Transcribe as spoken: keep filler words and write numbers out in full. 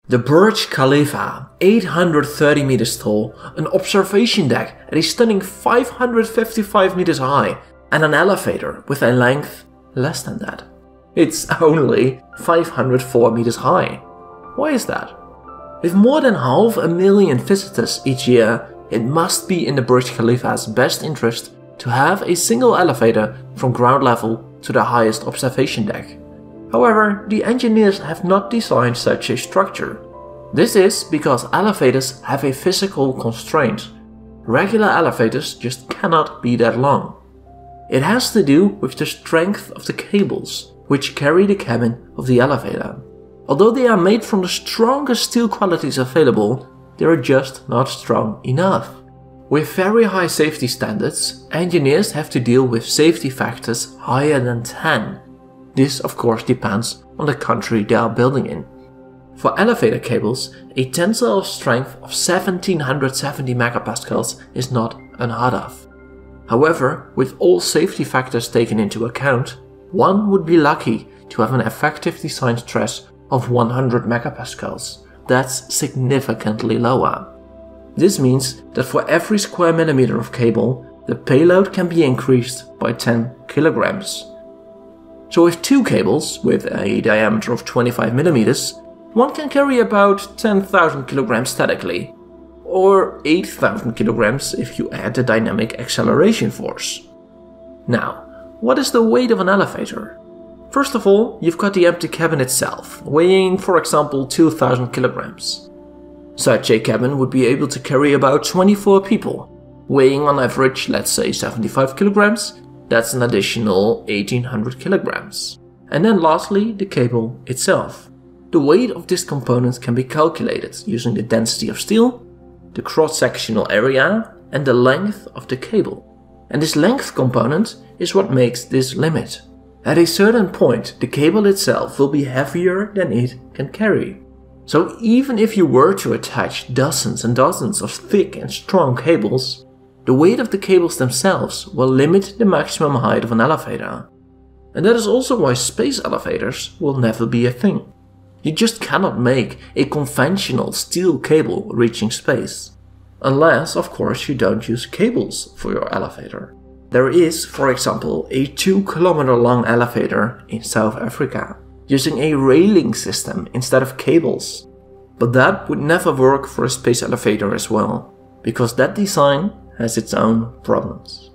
The Burj Khalifa, eight hundred thirty meters tall, an observation deck at a stunning five hundred fifty-five meters high, and an elevator with a length less than that. It's only five hundred four meters high. Why is that? With more than half a million visitors each year, it must be in the Burj Khalifa's best interest to have a single elevator from ground level to the highest observation deck. However, the engineers have not designed such a structure. This is because elevators have a physical constraint. Regular elevators just cannot be that long. It has to do with the strength of the cables which carry the cabin of the elevator. Although they are made from the strongest steel qualities available, they are just not strong enough. With very high safety standards, engineers have to deal with safety factors higher than ten. This of course depends on the country they are building in. For elevator cables, a tensile strength of one thousand seven hundred seventy megapascals is not unheard of. However, with all safety factors taken into account, one would be lucky to have an effective design stress of one hundred megapascals. That's significantly lower. This means that for every square millimeter of cable, the payload can be increased by ten kilograms. So with two cables with a diameter of twenty-five millimeters, one can carry about ten thousand kilograms statically, or eight thousand kilograms if you add the dynamic acceleration force. Now, what is the weight of an elevator? First of all, you've got the empty cabin itself, weighing for example two thousand kilograms. Such a cabin would be able to carry about twenty-four people, weighing on average, let's say seventy-five kilograms, that's an additional eighteen hundred kilograms. And then lastly, the cable itself. The weight of this component can be calculated using the density of steel, the cross-sectional area, and the length of the cable. And this length component is what makes this limit. At a certain point, the cable itself will be heavier than it can carry. So even if you were to attach dozens and dozens of thick and strong cables, the weight of the cables themselves will limit the maximum height of an elevator. And that is also why space elevators will never be a thing. You just cannot make a conventional steel cable reaching space. Unless, of course, you don't use cables for your elevator. There is, for example, a two kilometer long elevator in South Africa, using a railing system instead of cables. But that would never work for a space elevator as well, because that design has its own problems.